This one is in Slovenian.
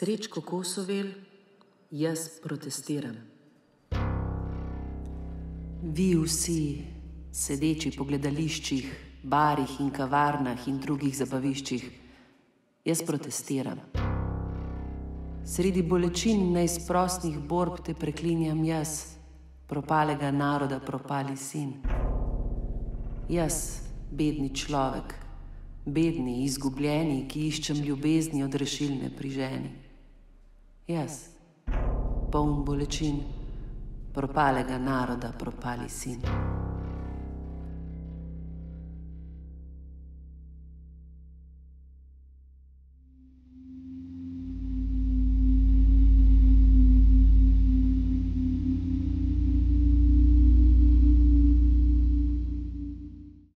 Srečko Kosovel, jaz protestiram. Vi vsi, sedeči po gledališčih, barih in kavarnah in drugih zabaviščih, jaz protestiram. Sredi bolečin in neizprostnih borb te preklinjam jaz, propalega naroda propali sin. Jaz, bedni človek, bedni, izgubljeni, ki iščem ljubezni od rešilne pri ženi. Jaz, poln bolečin, propalega naroda propali sin.